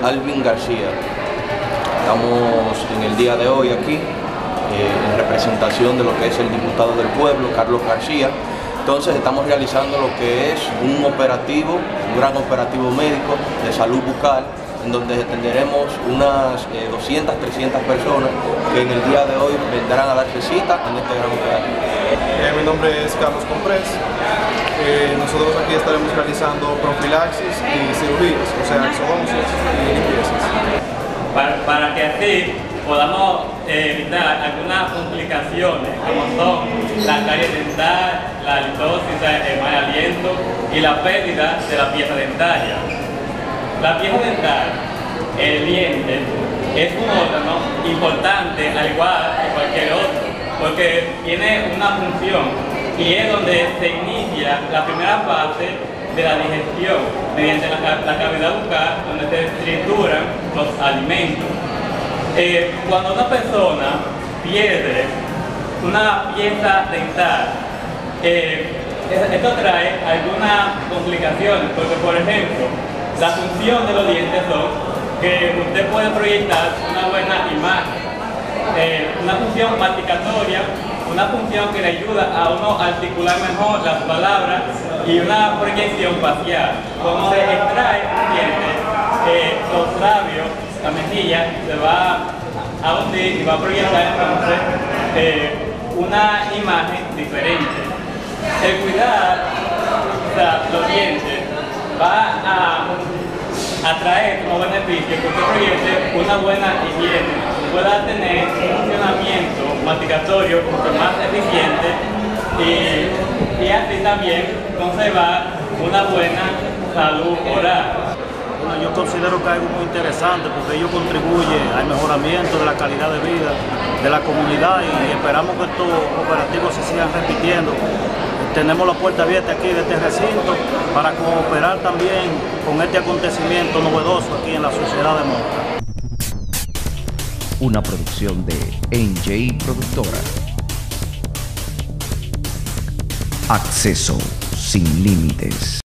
Alvin García. Estamos en el día de hoy aquí en representación de lo que es el diputado del pueblo, Carlos García. Entonces estamos realizando lo que es un operativo, un gran operativo médico de salud bucal, en donde atenderemos unas 200, 300 personas que en el día de hoy vendrán a darse cita en este gran operativo. Mi nombre es Carlos Comprés. Nosotros aquí estaremos realizando profilaxis y cirugías, o sea, exodoncias y limpiezas. Para que así podamos evitar algunas complicaciones como son la caries dental, la halitosis, el mal aliento y la pérdida de la pieza dentaria. La pieza dental, el diente, es un órgano importante al igual que cualquier otro, porque tiene una función y es donde se inicia la primera fase de la digestión mediante la cavidad bucal, donde se trituran los alimentos. Cuando una persona pierde una pieza dental, esto trae algunas complicaciones, porque por ejemplo, la función de los dientes son que usted puede proyectar una buena imagen, una función masticatoria, una función que le ayuda a uno a articular mejor las palabras y una proyección facial. Cuando se extrae un diente, los labios, la mejilla se va a hundir y va a proyectar entonces una imagen diferente. El cuidar los dientes va a traer como beneficio que usted proyecte una buena higiene, pueda tener un funcionamiento masticatorio mucho más eficiente y así también conservar una buena salud oral. Bueno, yo considero que es algo muy interesante porque ello contribuye al mejoramiento de la calidad de vida de la comunidad y esperamos que estos operativos se sigan repitiendo. Tenemos la puerta abierta aquí de este recinto para cooperar también con este acontecimiento novedoso aquí en la sociedad de Moca. Una producción de NJ Productora. Acceso sin límites.